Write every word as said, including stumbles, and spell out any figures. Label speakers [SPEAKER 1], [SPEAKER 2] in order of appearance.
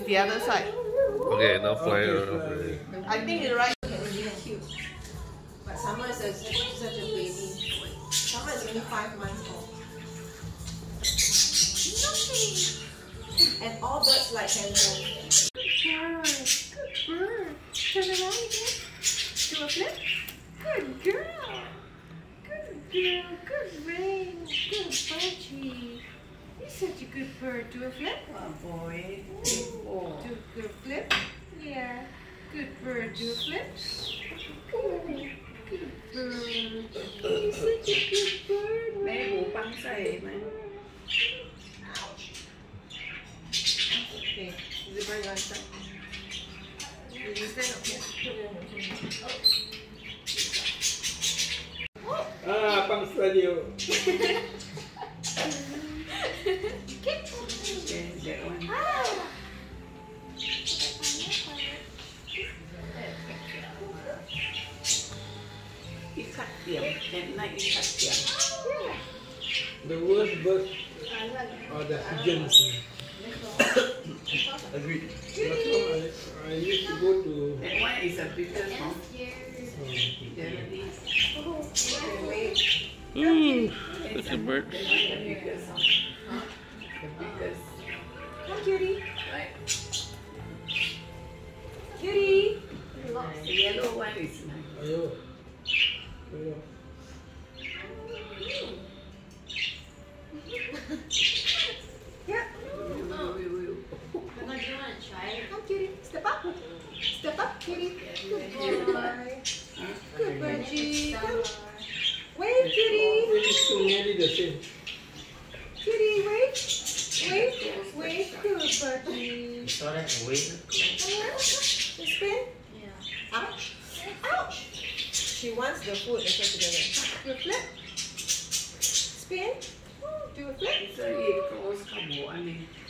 [SPEAKER 1] the other side.
[SPEAKER 2] Okay, now fly
[SPEAKER 3] Okay,
[SPEAKER 2] around.
[SPEAKER 3] fly.
[SPEAKER 2] Okay.
[SPEAKER 1] I think you're right.
[SPEAKER 4] Really cute. But Summer is a, such, such a baby. Summer is only five months old. And all birds like handball. Good bird. Good bird. Turn around again. Do a flip. Good girl. Good girl. Good rain. Good Budgie. You're such a good bird. Do a flip.
[SPEAKER 1] Oh boy.
[SPEAKER 4] Oh. Do a good flip. Yeah. Good bird. Do a flip. Good. Good bird. You're such a good bird.
[SPEAKER 1] Maybe băng say, man.
[SPEAKER 4] Okay. Is it right on top? Will you stand up here?
[SPEAKER 3] Ah, bang studio.
[SPEAKER 1] Okay, that one.
[SPEAKER 4] Ah.
[SPEAKER 1] Ikat diam. At night ikat diam.
[SPEAKER 3] The worst bird are the pigeons. Agreed. Last time I, I used to go to.
[SPEAKER 1] That one is a bigger one.
[SPEAKER 3] Oh,
[SPEAKER 2] Ooh, that's a bird.
[SPEAKER 1] The biggest one. The biggest.
[SPEAKER 4] Come, cutie.
[SPEAKER 1] Right.
[SPEAKER 4] Cutie.
[SPEAKER 1] The yellow one is nice.
[SPEAKER 3] ayo. Ayo.
[SPEAKER 4] Yeah.
[SPEAKER 1] Oh.
[SPEAKER 4] Come, cutie. Step up. Step up, cutie. Good boy. Good Budgie. Come. Wave, cutie.
[SPEAKER 3] It is too nearly the same.
[SPEAKER 4] Cutie, wave. Wave. Wave. Good Budgie.
[SPEAKER 5] You saw that and waited?
[SPEAKER 4] Spin. Yeah. Out. Out. She wants the food. Let's go together. Do a flip. Spin. Do a flip.
[SPEAKER 1] It's a close combo. I mean.